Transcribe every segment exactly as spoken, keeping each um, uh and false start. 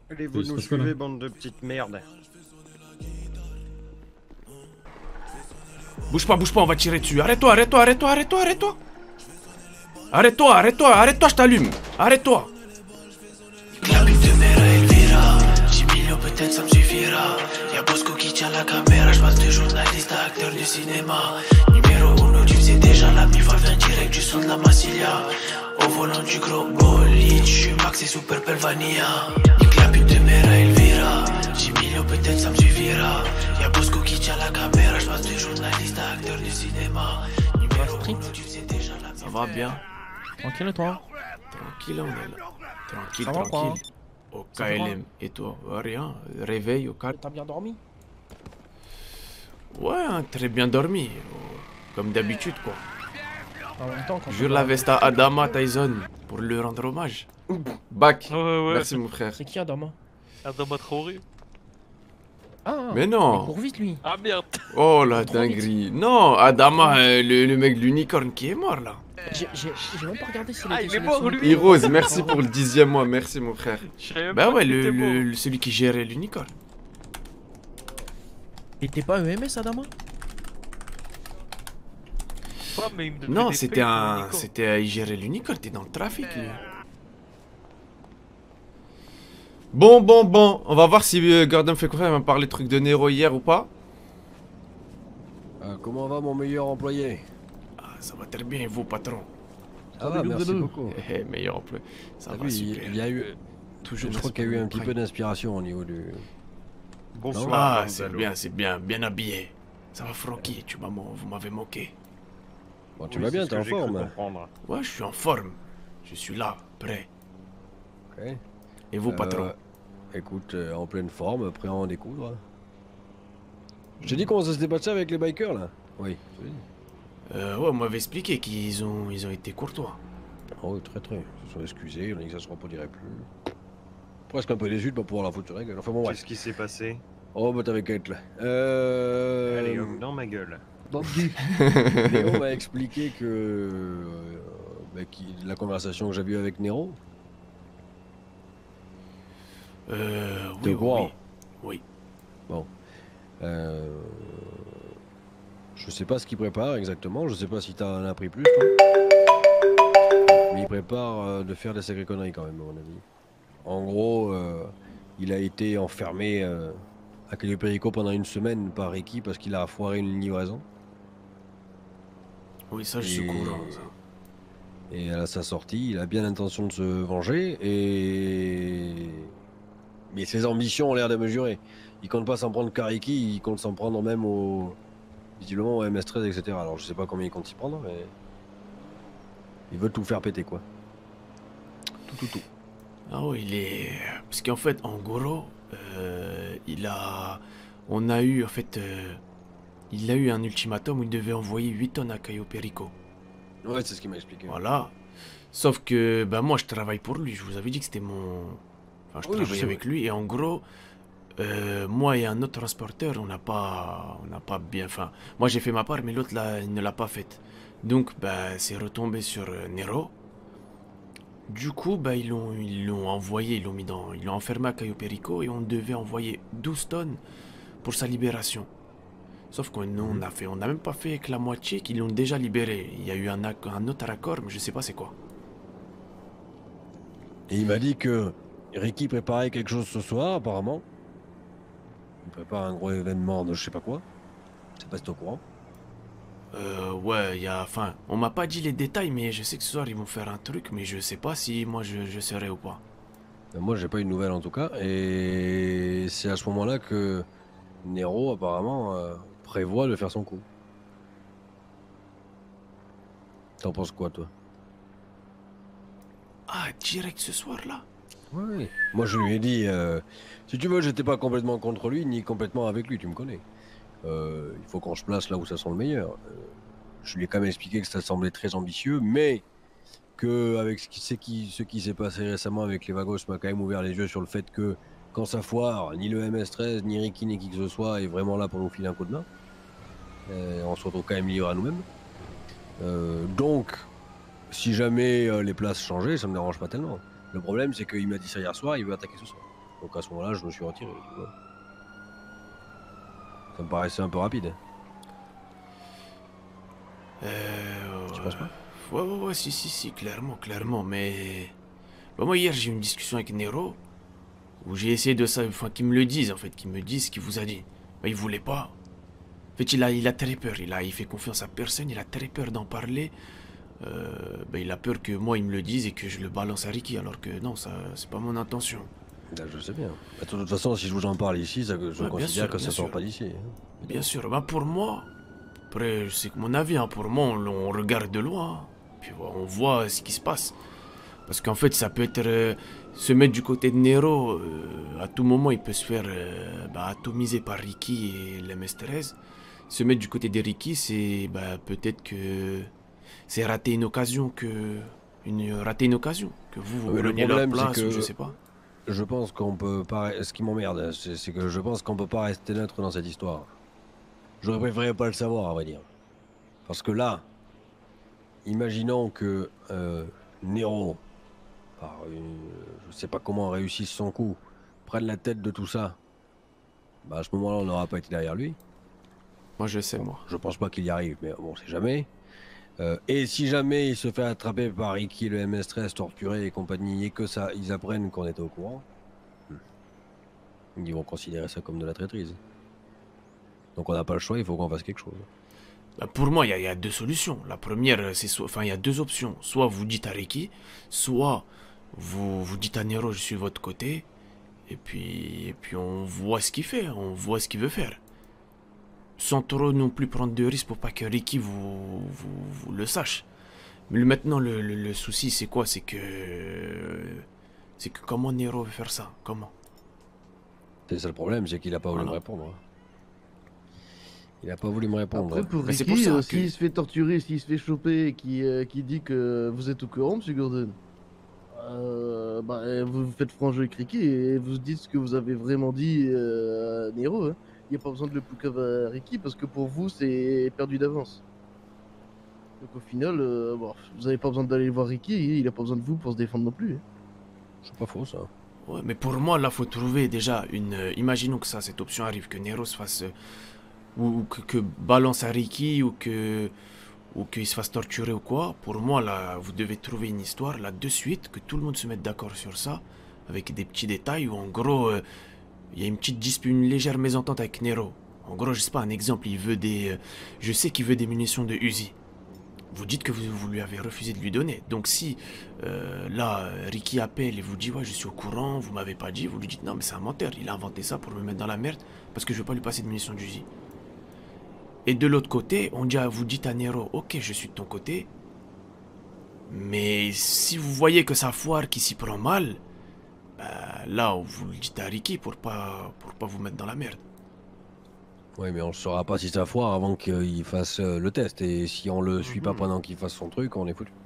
Allez, vous nous suivez, bande de petites merdes. Bouge pas, bouge pas, on va tirer dessus. Arrête-toi, arrête-toi, arrête-toi, arrête-toi, arrête-toi. Arrête-toi, arrête-toi, arrête-toi, je t'allume. Arrête-toi. La bite de mère Elvira. dix millions peut-être ça me suffira. Y'a Bosco qui tient la caméra. Je passe de journaliste à acteur de cinéma. Numéro uno, tu sais déjà la mif vient direct du son de la Massilia. Au volant du gros bolide, je suis Max et Super Pelvania. Nique la bite de mère Elvira. dix millions peut-être ça me suffira. Y'a Bosco qui tient la caméra. Je passe de journaliste à acteur de cinéma. Numéro uno, tu sais déjà la mif. Ça va bien? Tranquille toi? Tranquille, on est là. Tranquille, Ça va, tranquille. quoi? Au Ça K L va? M. Et toi? Rien. Réveil au calme. T'as bien dormi? Ouais, hein, très bien dormi. Comme d'habitude, quoi. En même temps, quand Jure la veste à Adama Tyson pour lui rendre hommage. Bac. Ouais, ouais. Merci, mon frère. C'est qui Adama? Adama Traoré. Ah, Mais non. il court vite lui. Ah merde. Oh la Trop vite. dinguerie. Non, Adama, euh, le, le mec de l'unicorne qui est mort là. J'ai j'ai- j'ai même pas regardé si Ah, était il est mort, sélectionné. lui. Heroes, merci pour le dixième mois, merci mon frère. Je savais même Bah pas ouais, qu'il le, était le- mort. le- celui qui gérait l'unicorne. Il était pas E M S Adama? Pas, mais il me donnait Non, des c'était payes pour un. l'unicorne. C'était. Il gérait l'unicorne, t'es dans le trafic lui. Bon, bon, bon, on va voir si euh, Gordon fait confiance, il va me parler de trucs de Nero hier ou pas. Euh, comment va mon meilleur employé? Ah, ça va très bien, et vous, patron. Ça va, merci beaucoup. Eh, eh, meilleur emploi. Ça T'as va vu, super. il, il y a eu, Toujours je crois qu'il y a eu un petit peu prime. d'inspiration au niveau du... Bonsoir. Ah, c'est Gonzalo. bien, c'est bien, bien habillé. Ça va, Francky, tu m'as, vous m'avez moqué. Bon, tu Oui, vas c'est bien, ce t'es que en j'ai cru forme. comprendre. Ouais, je suis en forme. Je suis là, prêt. Ok. Et vous, Euh, patron? Écoute, euh, en pleine forme, prêt à en découdre. Je t'ai dit comment ça s'était passé avec les bikers là? Oui. je t'ai dit. Euh, ouais, on m'avait expliqué qu'ils ont, ils ont été courtois. Oh, oui, très très. Ils se sont excusés, on a dit que ça se reproduirait plus. Presque un peu déçu de pas pouvoir la foutre sur la gueule. Enfin bon, bref. Qu'est-ce qui s'est passé? Oh, bah t'avais qu'à être là. Euh... Allez, hop, dans ma gueule. Léo m'a expliqué que euh, bah, qu'il- la conversation que j'avais eue avec Nero. Euh, T'es oui, au courant? oui, oui. Euh, je sais pas ce qu'il prépare exactement, je sais pas si t'en as appris plus toi. Mais il prépare euh, de faire des sacrées conneries quand même à mon avis. En gros, euh, il a été enfermé euh, à Cayo Perico pendant une semaine par Ricky parce qu'il a foiré une livraison. Oui, ça, je suis Et- courant, ça. Et à sa sortie, il a bien l'intention de se venger et... Mais ses ambitions ont l'air de mesurer. Il compte pas s'en prendre qu'à Ricky, il compte s'en prendre même au... Visiblement au M S treize, et cetera. Alors je sais pas combien il compte s'y prendre, mais... Il veut tout faire péter, quoi. Tout, tout, tout. Ah oui, il est... Parce qu'en fait, en gros, euh, il a... On a eu, en fait... euh, Il a eu un ultimatum où il devait envoyer huit tonnes à Cayo Perico. Ouais, c'est ce qu'il m'a expliqué. Voilà. Sauf que, ben moi, je travaille pour lui. Je vous avais dit que c'était mon... Enfin, je Oui, je travaille sais, avec lui. Et en gros, euh, moi et un autre transporteur, on n'a pas... On n'a pas bien... Enfin, moi, j'ai fait ma part, mais l'autre, là, il ne l'a pas faite. Donc, ben, c'est retombé sur euh, Nero. Du coup, bah, ils l'ont ils l'ont envoyé, ils l'ont mis dans, ils l'ont enfermé à Cayo Perico et on devait envoyer douze tonnes pour sa libération. Sauf que nous, on a fait, on n'a même pas fait que la moitié qu'ils l'ont déjà libéré. Il y a eu un, acc- un autre accord, mais je sais pas c'est quoi. Et il m'a dit que Ricky préparait quelque chose ce soir, apparemment. Il prépare un gros événement de je sais pas quoi. Je sais pas si t'es au courant. Euh, ouais, il y a, enfin, on m'a pas dit les détails, mais je sais que ce soir ils vont faire un truc, mais je sais pas si moi je, je serai ou pas. Euh, Moi, j'ai pas eu de nouvelles en tout cas. Et c'est à ce moment-là que Nero, apparemment, euh, prévoit de faire son coup. T'en penses quoi, toi? Ah, direct ce soir-là? Oui. Moi, je lui ai dit, euh, si tu veux, j'étais pas complètement contre lui, ni complètement avec lui, tu me connais. Euh, il faut qu'on se place là où ça sent le meilleur. Euh, je lui ai quand même expliqué que ça semblait très ambitieux, mais que avec ce qui, ce qui, ce qui s'est passé récemment avec les Vagos m'a quand même ouvert les yeux sur le fait que quand ça foire, ni le M S treize, ni Ricky, ni qui que ce soit est vraiment là pour nous filer un coup de main. Euh, on se retrouve quand même livrés à nous-mêmes. Euh, donc, si jamais euh, les places changeaient, ça me dérange pas tellement. Le problème, c'est qu'il m'a dit ça hier soir, il veut attaquer ce soir. Donc à ce moment-là, je me suis retiré. Tu vois. Ça me paraissait un peu rapide. Euh... Tu penses pas? Ouais, ouais, ouais, si, si, si, clairement, clairement, mais... Bah, moi, hier, j'ai eu une discussion avec Nero, où j'ai essayé de ça, enfin, qu'ils me le disent, en fait, qu'ils me disent ce qu'il vous a dit. Bah, il voulait pas. En fait, il a, il a très peur, il a, il fait confiance à personne, il a très peur d'en parler. Euh, bah, il a peur que moi, il me le dise et que je le balance à Ricky, alors que non, ça, c'est pas mon intention. Là, je sais bien. De toute façon, si je vous en parle ici, ça, je Ouais, considère sûr, que ça bien sort sûr. pas d'ici. Hein. Bien sûr, bah, pour moi, après, c'est mon avis, hein, pour moi, on, on regarde de loin, puis on voit ce qui se passe. Parce qu'en fait, ça peut être... Euh, se mettre du côté de Nero, euh, à tout moment, il peut se faire euh, bah, atomiser par Ricky et l'M S treize. Se mettre du côté de Ricky, c'est bah, peut-être que... C'est rater une occasion que... Une, rater une occasion. Que vous, vous Ouais, le preniez leur problème, c'est place, que- ou je sais pas. Je pense qu'on peut pas. Ce qui m'emmerde, c'est c'est que je pense qu'on peut pas rester neutre dans cette histoire. J'aurais préféré pas le savoir, à vrai dire. Parce que là, imaginons que euh, Nero, par une, je sais pas comment réussisse son coup, prenne la tête de tout ça. Bah à ce moment-là, on n'aura pas été derrière lui. Moi, je sais, moi. Je pense pas qu'il y arrive, mais bon, on sait jamais. Euh, et si jamais il se fait attraper par Ricky, le M S treize, torturé et compagnie, et que ça, ils apprennent qu'on était au courant, ils vont considérer ça comme de la traîtrise. Donc on n'a pas le choix, il faut qu'on fasse quelque chose. Bah, pour moi, il y, y a deux solutions. La première, c'est soit, enfin, il y a deux options. Soit vous dites à Ricky, soit vous vous dites à Nero, je suis de votre côté, et puis, et puis on voit ce qu'il fait, on voit ce qu'il veut faire. Sans trop non plus prendre de risques pour pas que Ricky vous, vous, vous le sache. Mais le- maintenant, le, le, le souci, c'est quoi? C'est que... C'est que comment Nero veut faire ça? Comment? C'est ça le problème, c'est qu'il a pas voulu Voilà. me répondre. Il a pas voulu me répondre. Après, pour Mais c'est Ricky, pour ça euh, que- s'il se fait torturer, s'il se fait choper et qui, euh, qui dit que vous êtes au courant, monsieur Gordon, euh, bah, euh, vous vous faites franc jeu avec Ricky et vous dites ce que vous avez vraiment dit euh, à Nero. Hein. Il n'y a pas besoin de le poucave à Ricky parce que pour vous, c'est perdu d'avance. Donc au final, euh, bon, vous n'avez pas besoin d'aller voir Ricky, et il n'a pas besoin de vous pour se défendre non plus. Hein. C'est pas faux ça. Ouais, mais pour moi, là, faut trouver déjà une... euh, imaginons que ça, cette option arrive, que Nero se fasse... euh, ou ou que, que balance à Ricky, ou que... ou qu'il se fasse torturer ou quoi. Pour moi, là, vous devez trouver une histoire, là, de suite, que tout le monde se mette d'accord sur ça, avec des petits détails, où en gros, euh, il y a une petite dispute, une légère mésentente avec Nero. En gros, je sais pas, un exemple, il veut des... euh, je sais qu'il veut des munitions de Uzi. Vous dites que vous, vous lui avez refusé de lui donner. Donc si, euh, là, Ricky appelle et vous dit « Ouais, je suis au courant, vous m'avez pas dit », vous lui dites « Non, mais c'est un menteur, il a inventé ça pour me mettre dans la merde, parce que je veux pas lui passer de munitions d'Uzi. » Et de l'autre côté, on dit à, vous dites à Nero « Ok, je suis de ton côté, mais si vous voyez que ça foire, qu'il s'y prend mal, bah, là, vous le dites à Ricky pour pas, pour pas vous mettre dans la merde. » Oui, mais on ne saura pas si ça foire avant qu'il fasse euh, le test. Et si on le suit pas Mhm. pendant qu'il fasse son truc, on est foutu.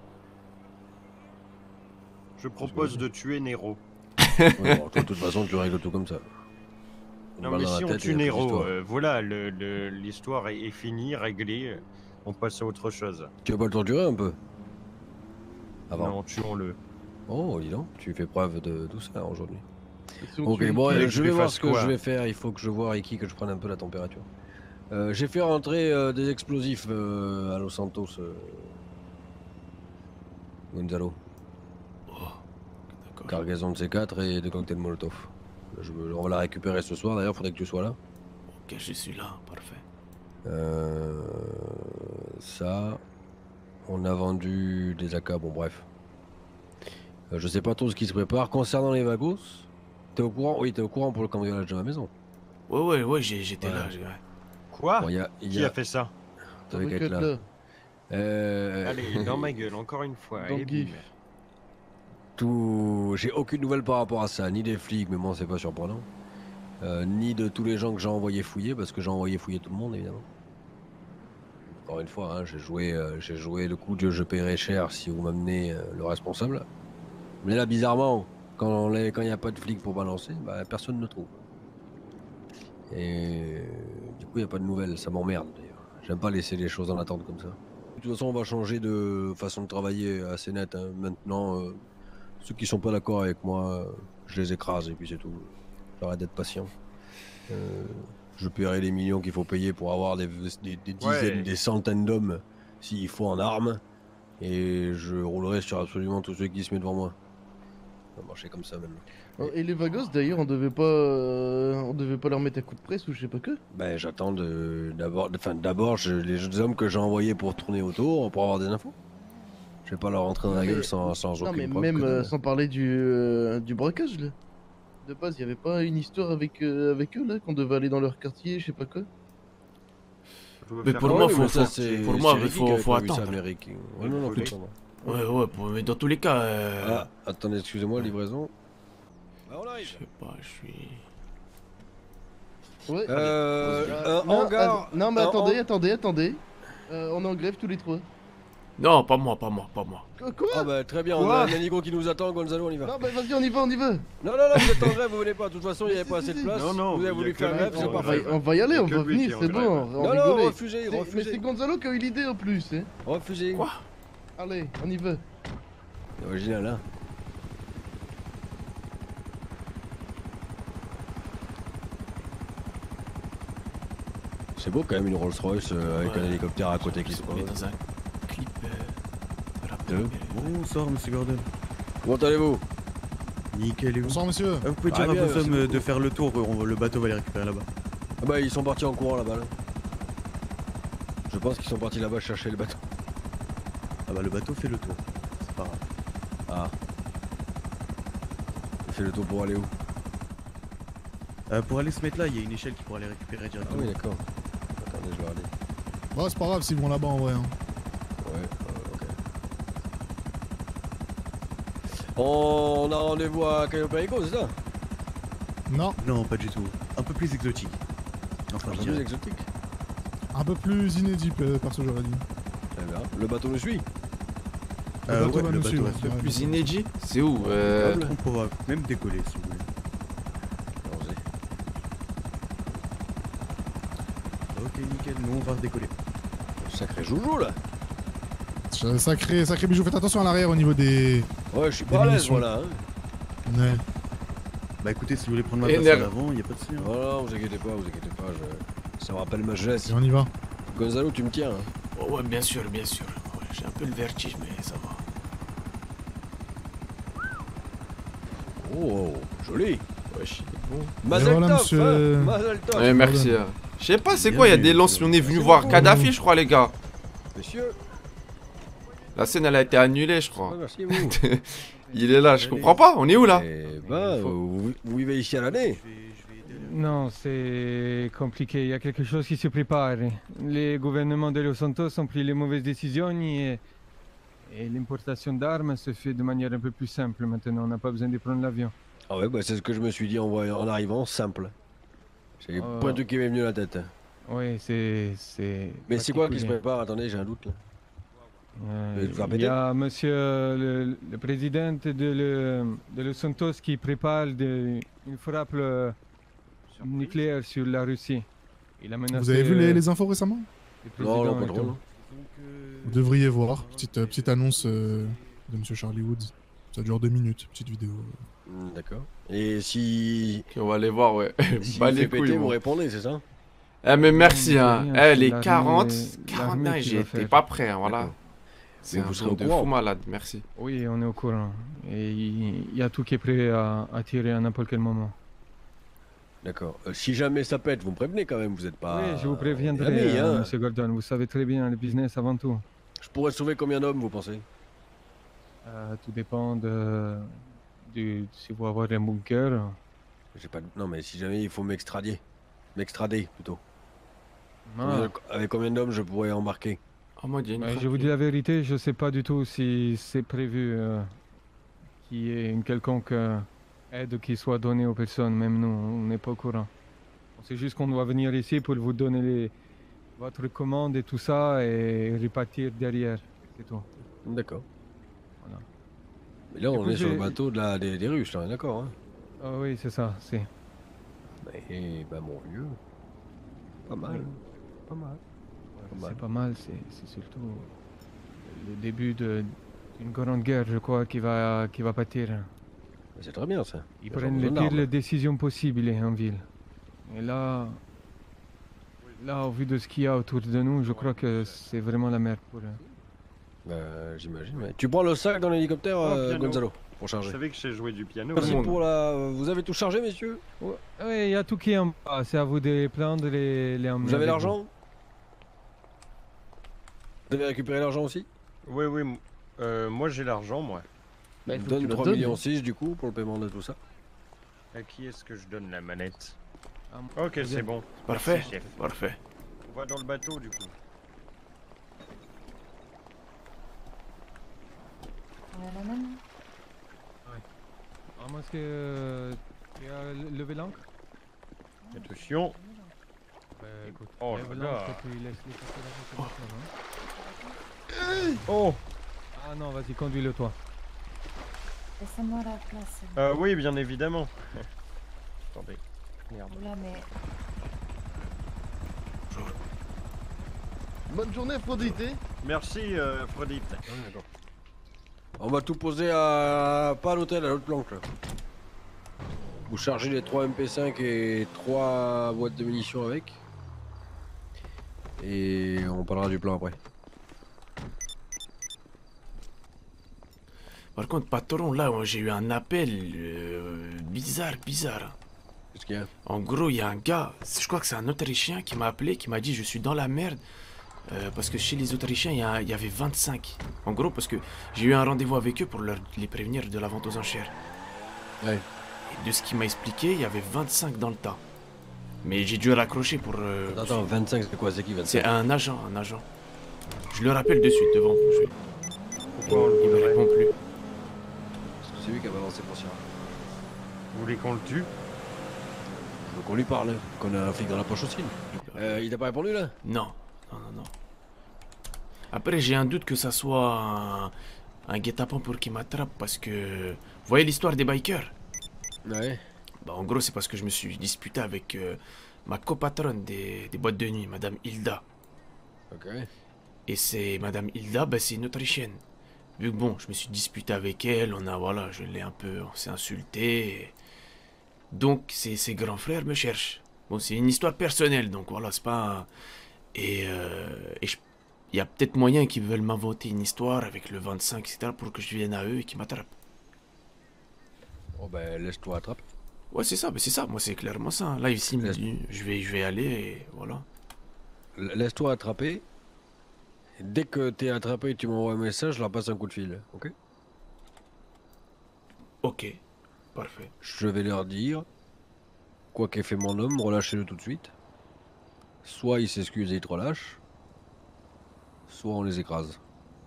Je propose de tuer Nero. Ouais, bon, toi, de toute façon, tu règles tout comme ça. Une Non balle mais dans la si on tête et tue il y a plus Nero, d'histoire. euh, voilà, le- le- l'histoire est, est finie, réglée. On passe à autre chose. Tu veux pas le torturer un peu avant? Non, tuons-le. Oh, dis donc, tu fais preuve de tout ça aujourd'hui. Si on Ok, tue bon, Ricky, euh, que je je vais lui voir fasse ce que quoi je vais faire. Il faut que je vois Ricky, que je prenne un peu la température. Euh, J'ai fait rentrer euh, des explosifs euh, à Los Santos. Euh... Gonzalo. Oh, d'accord. Cargaison de C quatre et de cocktails Molotov. Je veux- on va la récupérer ce soir, d'ailleurs, faudrait que tu sois là. Ok, je suis là, parfait. Euh, ça, on a vendu des A K, bon bref. Euh, je sais pas trop ce qui se prépare. Concernant les Vagos, t'es au courant? Oui, t'es au courant pour le cambriolage de ma maison. Ouais, ouais, ouais, j'ai- j'étais Ouais. là. j'ai- ouais. Quoi Bon, y a, y Qui a... a fait ça T'avais qu'à être T'aurais là. qu'à être là. Euh, Allez, dans ma gueule, encore une fois. Dans et le bim. gif. Tout... J'ai aucune nouvelle par rapport à ça, ni des flics, mais bon, c'est pas surprenant. Euh, ni de tous les gens que j'ai envoyé fouiller, parce que j'ai envoyé fouiller tout le monde, évidemment. Encore une fois, hein, j'ai joué, euh, j'ai joué le coup de je paierai cher si vous m'amenez euh, le responsable. Mais là, bizarrement, quand il quand n'y a pas de flics pour balancer, bah, personne ne trouve. Et du coup, il n'y a pas de nouvelles, ça m'emmerde d'ailleurs. J'aime pas laisser les choses en attente comme ça. De toute façon, on va changer de façon de travailler assez nette. Hein. Maintenant, euh, ceux qui sont pas d'accord avec moi, euh, je les écrase et puis c'est tout. J'arrête d'être patient. Euh, je paierai les millions qu'il faut payer pour avoir des, des, des dizaines, Ouais. des centaines d'hommes s'il faut en armes. Et je roulerai sur absolument tous ceux qui se mettent devant moi. Ça va marcher comme ça maintenant. Oh, et les vagos d'ailleurs, on devait pas, euh, on devait pas leur mettre un coup de presse ou je sais pas que. Ben j'attends de d'abord, enfin d'abord je- les jeunes hommes que j'ai envoyés pour tourner autour pour avoir des infos. Je vais pas leur rentrer dans la Mais- gueule sans, sans Non aucune mais preuve même que euh, dalle. sans parler du, euh, du braquage là. De base, il y avait pas une histoire avec, euh, avec eux là, qu'on devait aller dans leur quartier, je sais pas quoi. Je veux Mais faire pour Ah moi, oui, faut- mais ça, faut- c'est- pour moi, c'est il Ricky faut- qui avait faut prévu ça, attendre. mais Ricky. Ouais, non, non, Faut faut attendre. Ouais, ouais, pour- mais dans tous les cas. Euh... Ah, attendez, excusez-moi, livraison. Bah, on Je arrive. sais pas, je suis. Ouais. Euh, Euh, un non, hangar. att- non mais un attendez, hang- attendez, attendez. Euh, on est en grève tous les trois. Non, pas moi, pas moi, pas moi. Qu- Quoi Ah bah très bien, on Quoi a un Anigo qui nous attend, Gonzalo, on y va. Non bah vas-y, on y va, on y va. Non, non, non, vous êtes en grève, vous venez pas. De toute façon, il n'y avait Si, pas si, assez de si. place. Non, non, vous il y avez a voulu que faire lui grève, qui c'est est en On pas va, grève. on va y aller, Il y a on que va lui qui est venir, en c'est grève. bon. on Non, va non, rigoler. refusez, C'est- Mais refusez. c'est Gonzalo qui a eu l'idée en plus, hein. Refusez. Quoi? Allez, on y va. C'est original, hein. C'est beau quand même une Rolls Royce euh, avec Ouais. un hélicoptère à côté qui se On est pose. dans un clip. Euh... rap Allô américain. Bonsoir Monsieur Gordon. Comment allez-vous? Nickel et vous. Bonsoir monsieur. Ah, vous pouvez Ah, dire bien, à vos merci hommes euh, beaucoup. de faire le tour, on- le bateau va les récupérer là-bas. Ah bah ils sont partis en courant là-bas là. Je pense qu'ils sont partis là-bas chercher le bateau. Ah bah le bateau fait le tour, c'est pas grave. Ah. Il fait le tour pour aller où? Euh, pour aller se mettre là, il y a une échelle qui pourra les récupérer Ah directement. oui d'accord. Attendez, je vais regarder. Bon, c'est pas grave s'ils vont là-bas en vrai. Hein. Ouais, euh, ok. On a rendez-vous à Cayo Perico, c'est ça? Non, Non, pas du tout. Un peu plus exotique. Enfin, Un je peu plus dirais. exotique. un peu plus inédit, pe- perso, j'aurais dit. Très bien. Le bateau nous suit. Le Euh, bateau ouais, va le nous bateau suivre. reste Ouais, plus Plus inédit? C'est où? euh... Câble. On pourra même décoller si vous voulez. Allons-y. Ok, nickel, nous on va redécoller. Sacré joujou là. C'est Sacré, sacré bijou, faites attention à l'arrière au niveau des. Ouais, je suis Des pas à l'aise munitions. voilà. Hein. Ouais. Bah écoutez, si vous voulez prendre ma Et place nerf. en avant, y a pas de souci. hein. Voilà, vous inquiétez pas, vous inquiétez pas. Je... Ça me rappelle ma jeunesse. Et on y va. Gonzalo, tu me tiens. Hein. Oh, ouais, bien sûr, bien sûr. Ouais, j'ai un peu le vertige, mais ça va. Oh, joli. Wesh. Mazel voilà, tov, monsieur. hein. Mazel tov. Ouais, merci. hein. Je sais pas, c'est Bien quoi? Il y a vu, des lances. monsieur. On est venu Merci voir beaucoup. Kadhafi, je crois, les gars. Monsieur. La scène, elle a été annulée, je Ouais, crois. merci vous. Il est là, je comprends pas. On est où là? Eh ben, vous, vous vivez ici à l'année. Je vais- je vais aider Non, c'est compliqué. Il y a quelque chose qui se prépare. Les gouvernements de Los Santos ont pris les mauvaises décisions et, et l'importation d'armes se fait de manière un peu plus simple maintenant. On n'a pas besoin de prendre l'avion. Ah ouais, bah c'est ce que je me suis dit en, voyant- en arrivant, simple. C'est le Euh, point de truc qui m'est venu à la tête. Oui, c'est. c'est Mais c'est quoi qui se particulier. prépare? Attendez, j'ai un doute là. Euh, Vous allez il y a monsieur le, le président de, le, de Los Santos qui prépare de- une frappe euh, nucléaire sur la Russie. Il a menacé Vous avez vu les, euh, les infos récemment? le Non, non, président pas et trop. tout. non. Donc, euh, Vous devriez voir. Petite, euh, petite annonce euh, de monsieur Charlie Woods. Ça dure deux minutes, petite vidéo. Hmm, D'accord. Et si. Ok, on va aller voir, ouais. Si Bah il les fait couilles, péter, moi. vous répondez, c'est ça? Eh mais merci Non, hein. rien, Eh c'est les l'armée- quarante, l'armée quarante, qui j'y va étais faire. pas prêt, hein, voilà. D'accord. C'est Mais un vous serez truc au de courant. fou malade, merci. Oui, on est au courant. Et il il y a tout qui est prêt à, à tirer à n'importe quel moment. D'accord. Euh, si jamais ça pète, vous me prévenez quand même, vous êtes pas. oui, je vous préviendrai, Ami, euh, hein. monsieur Gordon. Vous savez très bien le business avant tout. Je pourrais sauver combien d'hommes, vous pensez? Euh, tout dépend de, du, si vous avez un bunker. J'ai pas. de- Non, mais si jamais il faut m'extrader. M'extrader plutôt. Ah. Combien- Avec combien d'hommes je pourrais embarquer? Oh moi, il y a une Ouais, frappe je vous qui- dis la vérité, je sais pas du tout si c'est prévu euh, qu'il y ait une quelconque euh, aide qui soit donnée aux personnes. Même nous, on n'est pas au courant. On sait juste qu'on doit venir ici pour vous donner les, votre commande et tout ça et repartir derrière. C'est tout. D'accord. Voilà. Mais là, on Écoute, est sur le j'ai- bateau de la... des... des Russes, là, d'accord, hein? Ah oui, c'est ça. C'est. Eh ben, mon vieux. Pas mal. Pas mal. Pas mal. C'est pas mal, c'est c'est surtout le début de- d'une grande guerre, je crois, qui va, qui va partir. C'est très bien ça. Ils Y a pas prennent les besoin pires d'armes. décisions possibles en ville. Et là, là, au vu de ce qu'il y a autour de nous, je crois que c'est vraiment la merde pour eux. Bah, j'imagine, ouais. Tu prends le sac dans l'hélicoptère, Oh, euh, piano. Gonzalo, pour Je charger. savais que je sais jouer du piano. Merci hein. pour la... Vous avez tout chargé, messieurs? Oui, il y a tout qui est en bas. C'est à vous de les prendre et les, les emmener Vous avez avec l'argent? Vous avez récupéré l'argent aussi? Oui, oui. m- euh, moi, j'ai l'argent, moi. Bah, il faut que Donne tu la trois donnes, millions hein. six du coup pour le paiement de tout ça. À qui est-ce que je donne la manette? Ah, moi, Ok, bien. c'est bon. Parfait, Merci, chef. parfait. On va dans le bateau, du coup. À moins que euh, tu as levé l'ancre. Attention. Bah, écoute, Oh lève là l'ancre là. et puis laisse les passer là, Oh. Ah non, vas-y, conduis-le toi. Laissez-moi la place. Euh, oui, bien évidemment. Attendez. Merde. Là, mais Bonne journée, Aphrodite. Merci, euh, Aphrodite. On va tout poser à... pas à l'hôtel, à l'autre planque là. Vous chargez les trois M P cinq et trois boîtes de munitions avec. Et on parlera du plan après. Par contre, patron, là, moi, j'ai eu un appel euh, bizarre, bizarre. Qu'est-ce qu'il y a? En gros, il y a un gars, je crois que c'est un Autrichien qui m'a appelé, qui m'a dit je suis dans la merde. euh, parce que chez les Autrichiens, il y, a- il y avait vingt-cinq. En gros, parce que j'ai eu un rendez-vous avec eux pour leur- les prévenir de la vente aux enchères. Ouais. Et de ce qu'il m'a expliqué, il y avait vingt-cinq dans le tas. Mais j'ai dû raccrocher pour... euh, Attends, attends, vingt-cinq c'est quoi? C'est qui C'est vingt-cinq? un agent, un agent. Je le rappelle de suite devant vous. je- Pourquoi on le Il me voudrait? répond plus. Parce que c'est lui qui a balancé pour Sierra. Vous voulez qu'on le tue? Je veux qu'on lui parle, qu'on a un flic dans la poche aussi. Euh, il t'a pas répondu là? Non, non, non, non. Après, j'ai un doute que ça soit un, un guet-apens pour qu'il m'attrape parce que... Vous voyez l'histoire des bikers? Ouais. Bah, en gros, c'est parce que je me suis disputé avec euh, ma copatronne des, des boîtes de nuit, Madame Hilda. Ok. Et c'est Madame Hilda, bah, c'est une Autrichienne. Vu que bon, je me suis disputé avec elle, on a, voilà, je l'ai un peu, on s'est insulté. et- Donc, ses, ses grands frères me cherchent. Bon, c'est une histoire personnelle, donc voilà, c'est pas... un- Et, euh, et je- il y a peut-être moyen qu'ils veulent m'inventer une histoire avec le vingt-cinq, et cetera, pour que je vienne à eux et qu'ils m'attrapent. Oh ben laisse-toi attraper. Ouais, c'est ça, mais c'est ça, moi c'est clairement ça. Là, ici, il me Laisse- dit, je vais, je vais aller, et voilà. L- Laisse-toi attraper. Dès que t'es attrapé, tu m'envoies un message, je leur passe un coup de fil, ok? Ok, parfait. Je vais leur dire, quoi qu'ait fait mon homme, relâchez-le tout de suite. Soit ils s'excusent et ils te relâchent, soit on les écrase.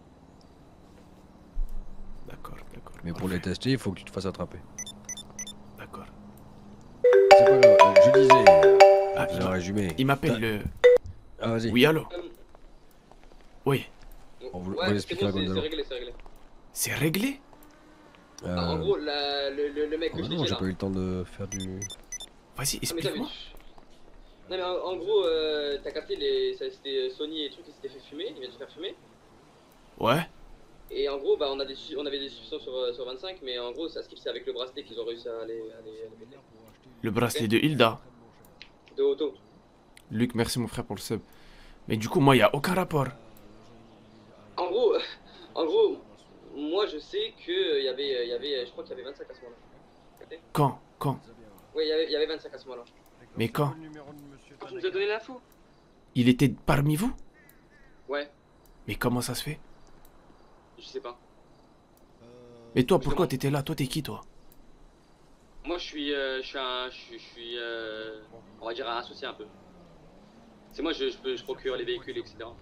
D'accord, d'accord. Mais pour parfait. les tester, il faut que tu te fasses attraper. D'accord. C'est pas grave, euh, je disais, Ah, j'ai il un m'a- résumé. il m'appelle T'as- le... Ah vas-y. Oui, allô? Oui. On vous, Ouais, vous l'expliquer à c'est bon, c'est- Gonzalo. c'est réglé, c'est réglé. C'est réglé? Euh, En gros, la- le, le, le mec oh que je non, disais j'ai là. pas eu le temps de faire du... Vas-y, Ah, mais t'as vu. explique-moi. Non mais en, en gros, euh, t'as capté, les, ça, c'était Sony et trucs qui s'étaient fait fumer, ils viennent de se faire fumer. Ouais. Et en gros, bah, on, a des, su- on avait des suspicions sur, euh, sur vingt-cinq, mais en gros, ça skip, c'est avec le bracelet qu'ils ont réussi à les, à les, à les péter. Le bracelet de Hilda. De auto. Luc, merci mon frère pour le sub. Mais du coup, moi, il n'y a aucun rapport. En gros, en gros, moi je sais que il y avait, il y avait, je crois qu'il y avait vingt-cinq à ce moment-là. Capté? Quand? Quand? Ouais, il y avait, il y avait vingt-cinq à ce moment-là. Mais quand? Ah, tu nous as donné l'info? Il était parmi vous? Ouais, Mais comment ça se fait? je sais pas. Mais toi, pourquoi t'étais là? Toi, t'es qui, toi? Moi je suis, euh, je suis un, je suis, je suis euh, on va dire un associé un peu. C'est moi, je, je, peux, je procure les véhicules, et cetera.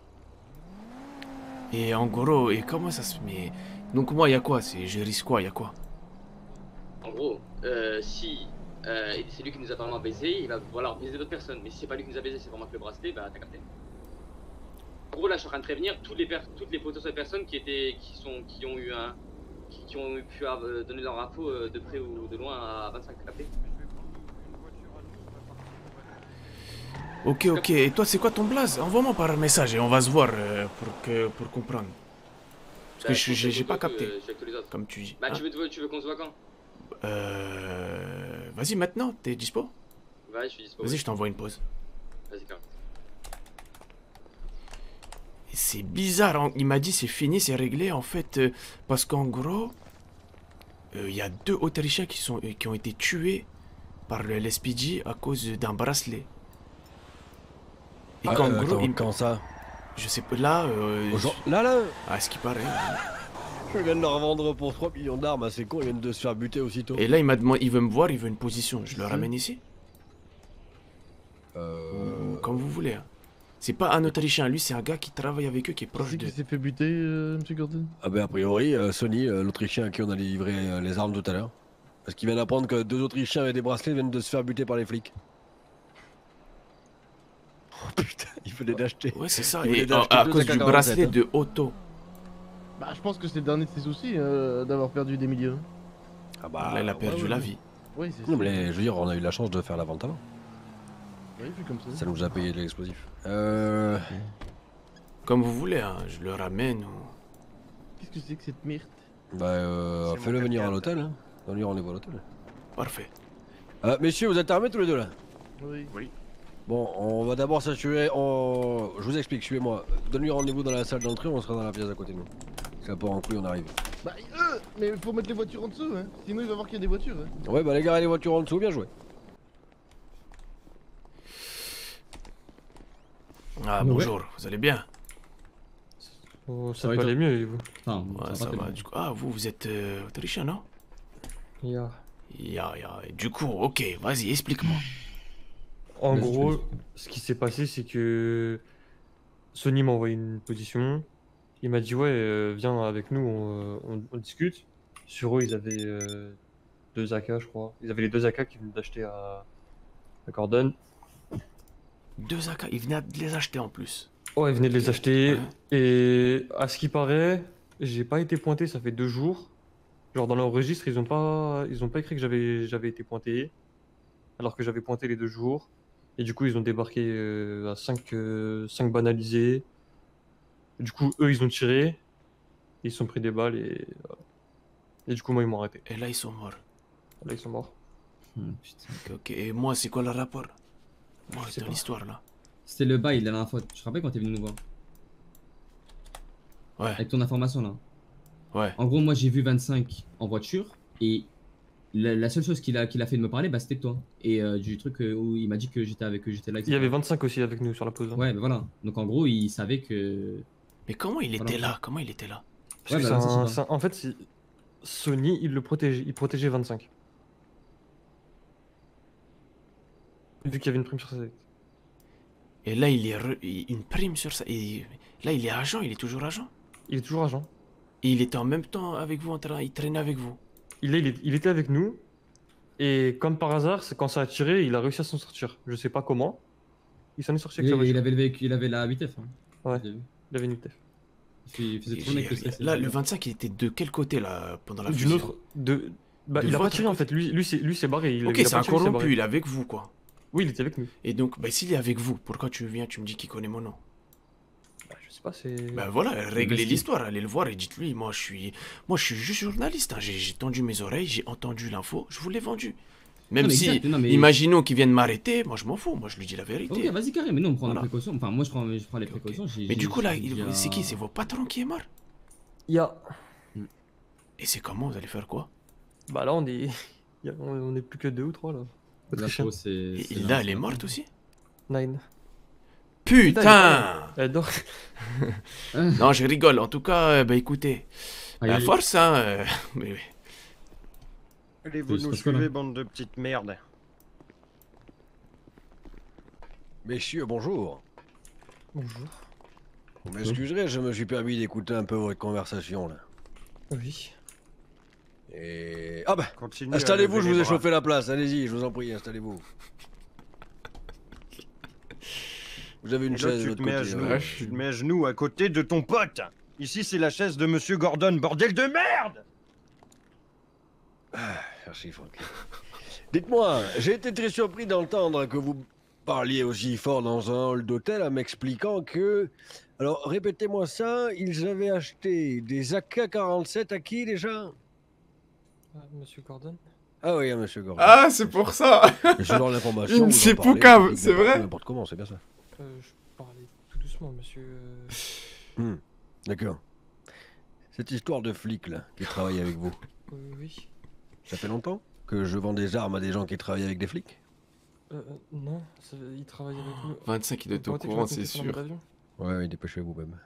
Et en gros, et comment ça se... Mais... Donc moi, il y a quoi? C'est... Je risque quoi? Il y a quoi? En gros, euh, si euh, c'est lui qui nous a vraiment baisé, il va voilà, baiser d'autres personnes. Mais si c'est pas lui qui nous a baisé, c'est vraiment que le bracelet, bah t'as capté. En gros, là, je suis en train de prévenir toutes les, per toutes les potentielles personnes qui étaient, qui sont, qui ont eu un, qui, qui ont pu euh, donner leur info euh, de près ou de loin à vingt-cinq, capté. Ok, ok. Et toi, c'est quoi ton blaze? Envoie-moi par message et on va se voir euh, pour, que... pour comprendre. Parce que Bah, je- j'ai j'ai pas je- capté, je- je suis avec tous les autres. comme tu dis. Bah hein. tu veux, tu veux, tu veux qu'on se voit quand? Euh... Vas-y maintenant, t'es dispo? Ouais, je suis dispo. Vas-y, je t'envoie une pause. Vas-y, quand même. C'est bizarre, hein. Il m'a dit c'est fini, c'est réglé en fait, euh, parce qu'en gros, il euh, y a deux Autrichiens qui, sont, euh, qui ont été tués par le L S P D à cause d'un bracelet. Et ah, qu'en euh, gros, attends, il... quand ça? Je sais pas, là... Euh, Bonjour. Là, là à ce qui paraît. Je viens de leur vendre pour trois millions d'armes, c'est con, ils viennent de se faire buter aussitôt. Et là, il m'a demandé, il veut me voir, il veut une position. Je le ramène ici? Euh... Comme vous voulez. Hein. C'est pas un Autrichien, lui c'est un gars qui travaille avec eux, qui est proche Qui de... s'est fait buter, euh, monsieur Gordon? Ah ben a priori, euh, Sony, euh, l'Autrichien à qui on a livré euh, les armes tout à l'heure. Parce qu'il vient d'apprendre que deux Autrichiens avec des bracelets viennent de se faire buter par les flics. Oh putain, il venait d'acheter. Ouais c'est ça, Il et venait à, d'acheter à deux cause A K du quarante-sept, bracelet hein. de Otto. Bah, je pense que c'est le dernier de ses soucis euh, d'avoir perdu des millions. Ah bah... Là il a perdu ouais, ouais, la ouais. vie. Oui, c'est Non ça. mais je veux dire, on a eu la chance de faire la vente avant. Oui, vu comme ça. Ça nous a payé de l'explosif. Euh... Comme vous voulez, hein, je le ramène ou... Qu'est-ce que c'est que cette merde? Bah euh, C'est fais-le mon venir à capitaine. l'hôtel, hein. Donne-lui rendez-vous à l'hôtel. Parfait. Euh, messieurs, vous êtes armés tous les deux là? Oui. Oui. Bon, on va d'abord s'assurer, on... je vous explique, suivez-moi. Donne-lui rendez-vous dans la salle d'entrée, on sera dans la pièce à côté de nous. C'est pas en couille, on arrive. Bah, euh, mais faut mettre les voitures en dessous, hein. Sinon il va voir qu'il y a des voitures, hein. Ouais, bah les gars, les voitures en dessous, bien joué. Ah Ouais. bonjour, vous allez bien? Oh, ça Ça va peut et aller mieux, et vous? Enfin, Ouais, ça va, du coup... Ah vous, vous êtes euh, autrichien, non? Yeah. Ya, ya, et du coup, ok, vas-y, explique-moi. En Vas-y, gros, vas-y. ce qui s'est passé, c'est que Sony m'a envoyé une position. Il m'a dit, ouais, euh, viens avec nous, on, on- on discute. Sur eux, ils avaient euh, deux A K, je crois. Ils avaient les deux A K qu'ils venaient d'acheter à, à Gordon. Deux A K, il venait de les acheter en plus. Ouais, ils venaient de les acheter. Ouais. Et à ce qui paraît, j'ai pas été pointé, ça fait deux jours. Genre dans leur registre, ils ont pas, ils ont pas écrit que j'avais, j'avais été pointé, alors que j'avais pointé les deux jours. Et du coup, ils ont débarqué euh, à cinq banalisés. Du coup, eux, ils ont tiré. Ils se sont pris des balles et, voilà. Et du coup, moi, ils m'ont arrêté. Et là, ils sont morts. Là, ils sont morts. Hmm, putain. Ok, ok. Et moi, c'est quoi le rapport? Moi, Je sais c'est pas. l'histoire là. C'était le bail la dernière fois. Je te rappelle quand t'es venu nous voir. Ouais, Avec ton information là. ouais. En gros, moi j'ai vu vingt-cinq en voiture et la, la seule chose qu'il a, qu'il a fait de me parler, bah, c'était que toi. Et euh, du truc euh, où il m'a dit que j'étais avec que j'étais là. Il y avait vingt-cinq aussi avec nous sur la pause. hein. Ouais, bah voilà. Donc en gros, il savait que. Mais comment il Voilà. était là? Comment il était là? Parce Ouais, que bah, c'est ça, un- c'est c'est un- en fait, c'est- Sony, il le protégeait, il protégeait vingt-cinq. Vu qu'il y avait une prime sur sa tête. Et là, il est re- il- une prime sur ça. Et là, il est agent, il est toujours agent. Il est toujours agent. Et il était en même temps avec vous, en train, il traînait avec vous. Il, est- il, est- il était avec nous. Et comme par hasard, c'est quand ça a tiré, il a réussi à s'en sortir. Je sais pas comment. Il s'en est sorti avec Il, sa il voiture. avait le véhicule, il avait la huit F. Hein. Ouais. J'ai vu. Il avait une U T F. Il fait- il faisait Et tourner avec le j'ai- stress. Là, le vingt-cinq, il était de quel côté là pendant la D'une fusillade? autre. De... Bah, De il a pas votre tiré en côté. fait. Lui, lui, c'est- lui s'est barré. Il, Ok, il a c'est pas un tiré, il s'est corrompu, barré. il est avec vous quoi. Oui, il était avec nous. Et donc, bah, s'il est avec vous, pourquoi tu viens, tu me dis qu'il connaît mon nom? Bah, je sais pas, c'est. Ben voilà, réglez Parce que- l'histoire, allez le voir et dites-lui, moi je suis, moi je suis juste journaliste, hein. j'ai j'ai tendu mes oreilles, j'ai entendu l'info, je vous l'ai vendu. Même Non, mais si, exact, non, mais- imaginons qu'ils viennent m'arrêter, moi je m'en fous, moi je lui dis la vérité. Ok, vas-y carré, mais nous on prend Voilà. les précautions. Enfin, moi je prends, je prends les Ok, ok. précautions. j'ai- Mais du j'ai- coup là, j'ai il- déjà- c'est qui? C'est vos patrons qui est mort? Il y a. Et c'est comment, vous allez faire quoi? Bah là, on est. il y a- On on est plus que deux ou trois là. Autrichiens. L'info, c'est. Et c'est là, là, elle est c'est morte aussi? Nine. Putain! Elle dort. Non, je rigole, en tout cas, euh, bah écoutez, Aïe, la aïe. force, hein, euh, mais, mais- Allez, vous Il se nous passe quoi, là suivez, bande de petites merdes. Messieurs, bonjour. Bonjour. Vous m'excuserez, je me suis permis d'écouter un peu votre conversation là. Oui. Et... Ah bah, Continuez à installez-vous, lever je vous les ai bras. chauffé la place, allez-y, je vous en prie, installez-vous. Vous avez une Et là, chaise de tu l'autre te mets à côté. genoux, hein. tu te mets à genoux à côté de ton pote. Ici, c'est la chaise de Monsieur Gordon, bordel de merde. Merci Franck. Dites-moi, j'ai été très surpris d'entendre que vous parliez aussi fort dans un hall d'hôtel en m'expliquant que... Alors, répétez-moi ça, ils avaient acheté des A K quarante-sept à qui déjà? Ah, Monsieur Gordon. Ah oui, hein, monsieur Gordon. Ah, c'est pour ça. Et selon l'information, vous C'est en parlez, Poucave, vous c'est dites vrai. N'importe comment, c'est bien ça. Euh, je parlais tout doucement, monsieur. euh. Hmm, d'accord. Cette histoire de flic là, qui travaille avec vous, Euh, oui. ça fait longtemps que je vends des armes à des gens qui travaillent avec des flics? Euh, euh, non, ça- il travaille avec nous. vingt-cinq, il doit être au Vous permettez que je courant, raconte c'est ça dans le sûr. avion Ouais, oui, dépêchez-vous même.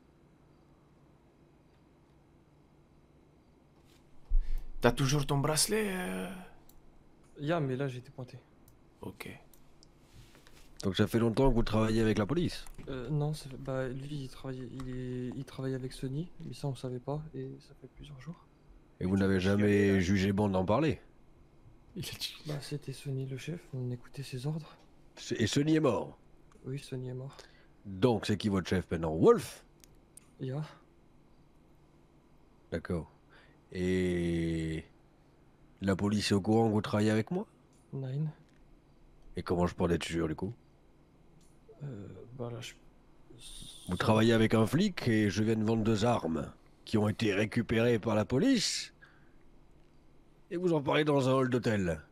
T'as toujours ton bracelet euh... Ya, mais là j'ai été pointé. Ok. Donc ça fait longtemps que vous travaillez avec la police? Euh, non, ça fait- bah lui il travaille, il est, il travaille avec Sony, mais ça on savait pas et ça fait plusieurs jours. Et vous n'avez jamais jugé bon d'en parler? Bah c'était Sony le chef, on écoutait ses ordres. Et Sonny est mort? Oui, Sony est mort. Donc c'est qui votre chef maintenant? Wolf? Ya. D'accord. Et... la police est au courant que vous travaillez avec moi? Nine. Et comment je peux être sûr du coup? Euh, bah là je... Vous travaillez avec un flic et je viens de vendre deux armes qui ont été récupérées par la police. Et vous en parlez dans un hall d'hôtel.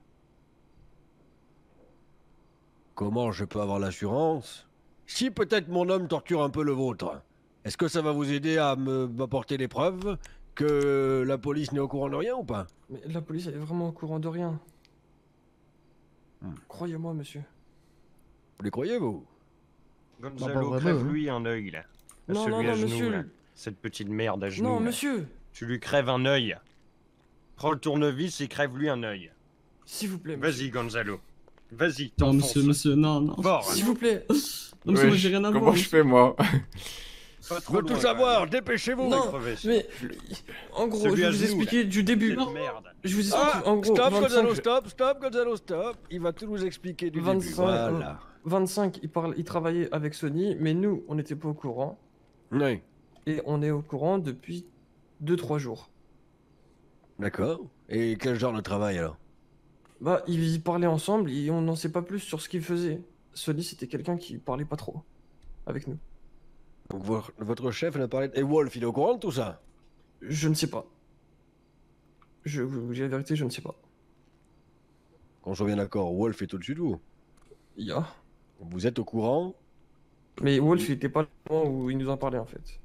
Comment je peux avoir l'assurance? Si peut-être mon homme torture un peu le vôtre, est-ce que ça va vous aider à me m'apporter des preuves que la police n'est au courant de rien ou pas? Mais la police elle est vraiment au courant de rien. Hmm. Croyez-moi monsieur. Vous les croyez vous? Gonzalo, vraiment, crève-lui un œil là. À Non, celui non, non, à genoux, monsieur. là. Cette petite merde à genoux. Non là. monsieur. Tu lui crèves un œil. Prends le tournevis et crève-lui un œil. S'il vous plaît monsieur. Vas-y, Gonzalo. Vas-y, Non, t'enfonces. monsieur, monsieur, non, non. Fort. S'il vous plaît. Non, monsieur, moi j'ai rien à voir. Comment je fais moi? Pas Je trop veux loin, tout savoir, dépêchez-vous! Non, crever. mais en gros, Celui je à vais vous genoux, expliquer du début. Cette merde. Je vous explique Ah, en gros. stop Gonzalo, vingt-cinq, stop, stop Gonzalo, stop! Il va tout nous expliquer du début, vingt-cinq, voilà. vingt-cinq, il, parle, il travaillait avec Sony, mais nous, on n'était pas au courant. Oui, Et on est au courant depuis deux trois jours. d'accord. Et quel genre de travail alors? Bah, ils parlaient ensemble et on n'en sait pas plus sur ce qu'ils faisaient. Sony, c'était quelqu'un qui parlait pas trop avec nous. Donc votre, votre chef n'a parlé... Et Wolf, il est au courant de tout ça? Je ne sais pas. Je vous dis la vérité, je ne sais pas. Qu'on soit bien d'accord, Wolf est au-dessus de vous. Ya. Vous êtes au courant? Mais Wolf, il était pas là au moment où il nous en parlait en fait.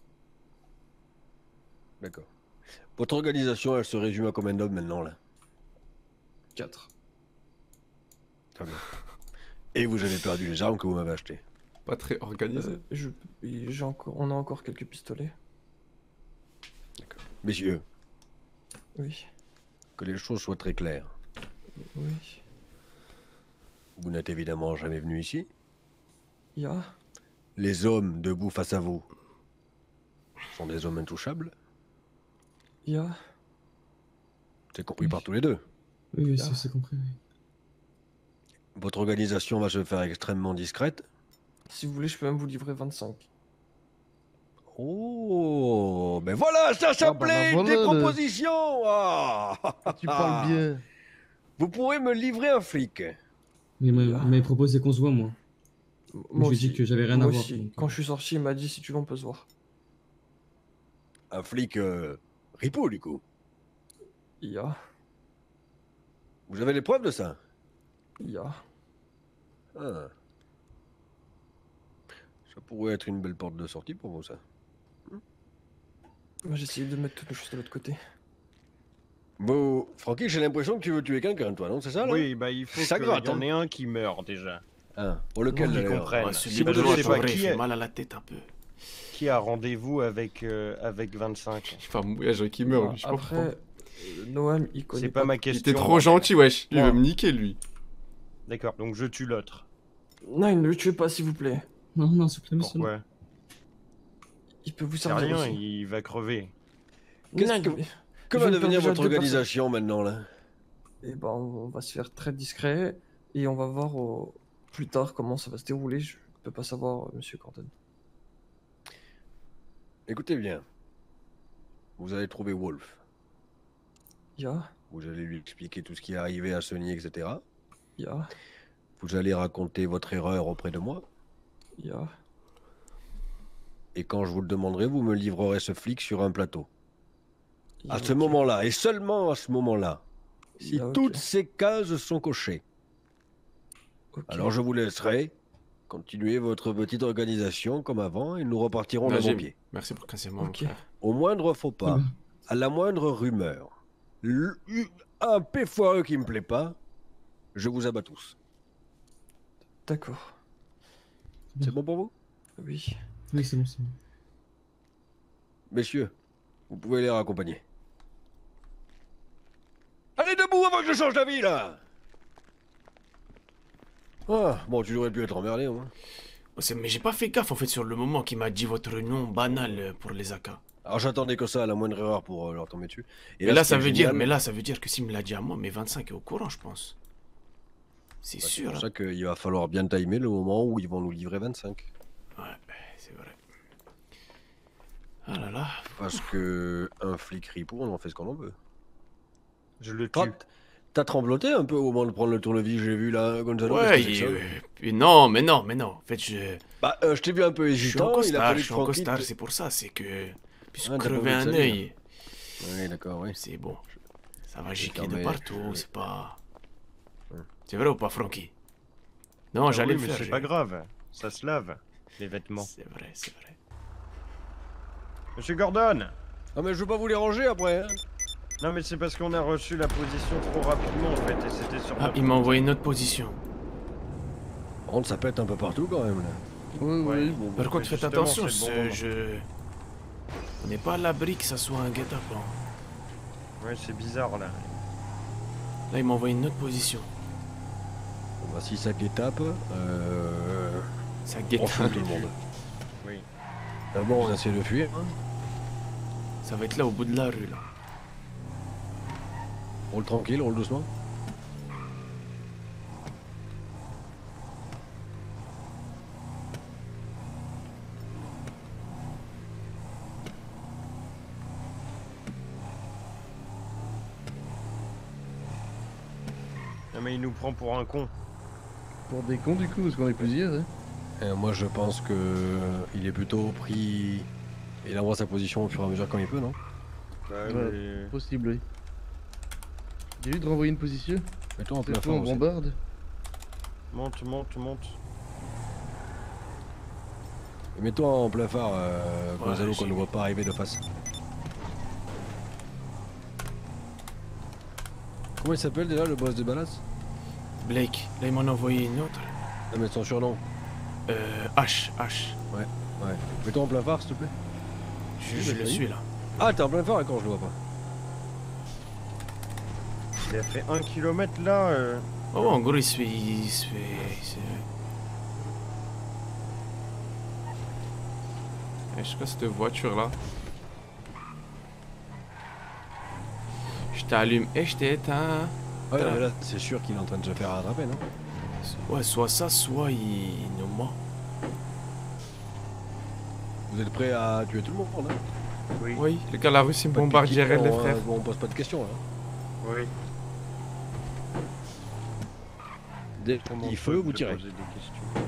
D'accord. Votre organisation, elle se résume à combien d'hommes maintenant là? quatre. Très bien. Et vous avez perdu les armes que vous m'avez achetées. Pas très organisé. Euh, je, j'ai encore, on a encore quelques pistolets. Messieurs, Oui. que les choses soient très claires. Oui. Vous n'êtes évidemment jamais venu ici. Ya. Les hommes debout face à vous sont des hommes intouchables. Ya. C'est compris par tous les deux. Oui, oui, c'est c'est compris. Oui. Votre organisation va se faire extrêmement discrète. Si vous voulez, je peux même vous livrer vingt-cinq. Oh, mais voilà, ça s'appelait bah, voilà, des le- propositions. Ah. Tu parles bien. Vous pourrez me livrer un flic. Mais il m'a- il m'avait proposé qu'on se voit, moi. Moi je lui ai aussi. dit que j'avais rien Moi à voir. aussi. donc, Quand euh, je suis sorti, il m'a dit si tu veux, on peut se voir. Un flic euh, ripou, du coup. Ya. Vous avez les preuves de ça? Ya. Ah. Ça pourrait être une belle porte de sortie pour vous, ça. Moi, j'ai essayé de mettre toutes les choses de l'autre côté. Bon, Francky, j'ai l'impression que tu veux tuer quelqu'un, toi, non? C'est ça, là? Oui, bah il faut Ça qu'il gratte, y en hein. ait un qui meurt déjà. Ah, pour lequel, Pour qu'ils d'ailleurs? comprennent. Ouais, ce Si vous livre ne de savez loi, pas il qui fait est, mal à la tête un peu. qui a rendez-vous avec, euh, avec vingt-cinq. Enfin, mouillage qui meurt, Ah, lui, je après, comprends. euh, Noam, il connaît C'est pas ma Il question. était trop gentil, wesh. Lui, il Ouais. veut me niquer, lui. D'accord, donc je tue l'autre. Non, ne le tuez pas, s'il vous plaît. Non, non, s'il vous plaît, monsieur. Pourquoi? Il peut vous C'est servir rien, aussi. il va crever. Qu'est-ce Non, que- mais- Que je va vais me devenir faire votre déjà deux organisation, maintenant, là? Et ben, on va se faire très discret et on va voir au- plus tard comment ça va se dérouler. Je peux pas savoir, euh, monsieur Gordon. Écoutez bien. Vous allez trouver Wolf. Ya. Vous allez lui expliquer tout ce qui est arrivé à Sony, et cetera. Ya. Vous allez raconter votre erreur auprès de moi. Ya. Et quand je vous le demanderai, vous me livrerez ce flic sur un plateau. Ya, À ce ok. moment-là, et seulement à ce moment-là, Si Ah, ok. toutes ces cases sont cochées, Ok. alors je vous laisserai continuer votre petite organisation comme avant et nous repartirons de Najim, bon pied. merci pour casser mon Ok. frère. Au moindre faux pas, bien. à la moindre rumeur, l- un P foireux qui me plaît pas, je vous abats tous. D'accord. C'est bon pour vous? Oui. Oui, c'est bon, c'est bon. Messieurs, vous pouvez les raccompagner. Allez debout avant que je change d'avis là! Ah, bon, tu aurais pu être emmerdé au moins. Oh, c'est- Mais j'ai pas fait gaffe en fait sur le moment qu'il m'a dit votre nom banal euh, pour les A K. Alors j'attendais que ça, à la moindre erreur pour euh, leur tomber dessus. Et Mais là, ce ça qui est veut dire, génial, mais là, ça veut dire que s'il me l'a dit à moi, mais vingt-cinq est au courant, je pense. C'est bah, c'est sûr. pour hein. ça qu'il va falloir bien timer le moment où ils vont nous livrer vingt-cinq. Ouais, c'est vrai. Ah là là. Parce que un flic ripou, on en fait ce qu'on en veut. Je le Toi, tue. T'as trembloté un peu au moment de prendre le tournevis, j'ai vu là, Gonzalo. Ouais, qu'est-ce que c'est il- que ça euh, puis non, mais non, mais non. En fait, je, Bah, euh, je t'ai vu un peu je suis hésitant, en il a costard, fallu je suis en tranquille costard, te- c'est pour ça, c'est que. Puisque Ah, t'as pas crever voulu te un salir. œil, Oui, d'accord, oui. c'est bon. Ça va gicler mais de partout, je- c'est pas. Ouais. C'est vrai ou pas, Francky? Non, Ah j'allais oui, le mais faire. c'est j'ai- pas grave. Ça se lave, les vêtements. C'est vrai, c'est vrai. Monsieur Gordon! Ah, mais je veux pas vous les ranger après, hein. Non, mais c'est parce qu'on a reçu la position trop rapidement en fait, et c'était sur Ah, notre il m'a route. envoyé une autre position. Par contre, ça pète un peu partout quand même là. Oui, Ouais. oui, bon. Par contre, faites justement, attention, c'est le bon ce- moment. je. On n'est pas à l'abri que ça soit un guet-apens. Ouais, c'est bizarre là. Là, il m'a envoyé une autre position. Bon, bah, si ça guétape, euh... Ça on guette. fume tout le monde. Oui. D'abord, on essaie de fuir. Hein. Ça va être là, au bout de la rue, là. Roule tranquille, roule doucement. Non, mais il nous prend pour un con. Pour des cons du coup, parce qu'on est plusieurs. Hein. Euh, moi, je pense que euh, il est plutôt pris. Il envoie sa position au fur et à mesure quand il peut, non? Bah, Ouais, mais- possible, oui. J'ai vu de renvoyer une position. Mets-toi en Cette plein fois, on fort aussi. bombarde. Monte, monte, monte. Et mets-toi en plein phare, euh, Ouais, Gonzalo, qu'on j'ai ne voit pas arriver de face. Comment il s'appelle déjà le boss de Ballas? Blake, là, il m'en a envoyé une autre. Non, mais son surnom. Euh. H, H. Ouais, ouais. Mets-toi en plein phare, s'il te plaît. Je, je le suis, là. Ah, t'es en plein phare quand je le vois pas. Il a fait un kilomètre là. euh, Oh, en gros, il se fait. Il se fait. Il se fait... Eh, je sais pas cette voiture là. Je t'allume et je t'éteins. Ouais, mais là, c'est sûr qu'il est en train de se faire rattraper, non? Ouais, soit ça, soit il nous ment. Vous êtes prêts à tuer tout le monde, hein? Oui. Oui, les gars, la Russie me Pas de bombardierait, piquet, les on, frères. euh, bon, on pose pas de questions, là. Oui. Dès qu'il Comment dit on feu, peut vous te tirez. poser des questions.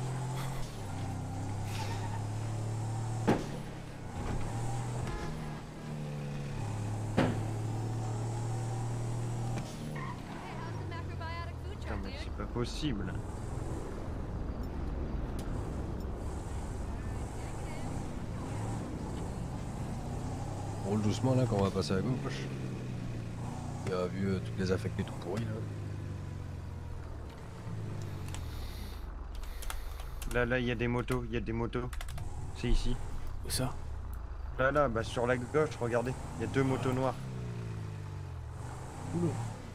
Putain, mais c'est pas possible. On roule doucement, là, quand on va passer à gauche. Il a vu euh, toutes les affectés tout pourris, là. Là, là, il y a des motos, il y a des motos. C'est ici. Où ça? Là, là, bah sur la gauche, regardez. Il y a deux motos noires. Oula.